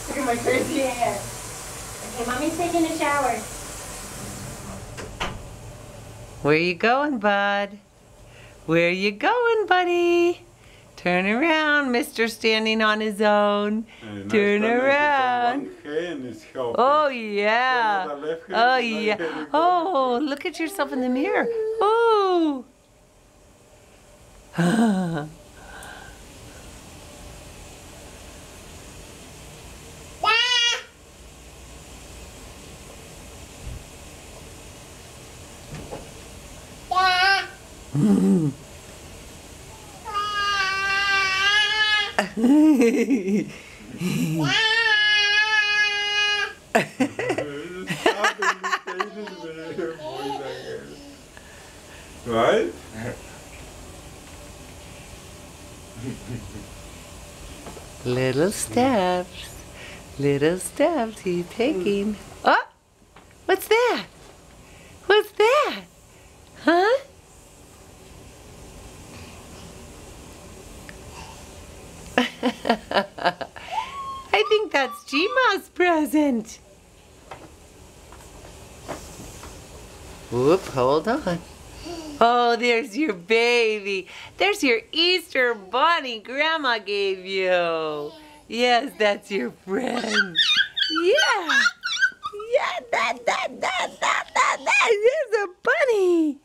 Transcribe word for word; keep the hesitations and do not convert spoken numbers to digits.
Look at my crazy hair. Okay, Mommy's taking a shower. Where you going, bud? Where you going, buddy? Turn around, Mister Standing on his own. And Turn I around. One hand is helping. Oh, yeah. Well, the left hand, Oh, the right yeah. hand is Oh, look at yourself in the mirror. Oh. Right? Little steps. Little steps he's taking. Oh! What's that? What's that? Huh? I think that's G-Ma's present. Whoop, hold on. Oh, there's your baby. There's your Easter bunny Grandma gave you. Yes, that's your friend. Yeah. Yeah, that, that, that, that, that, that. There's a bunny.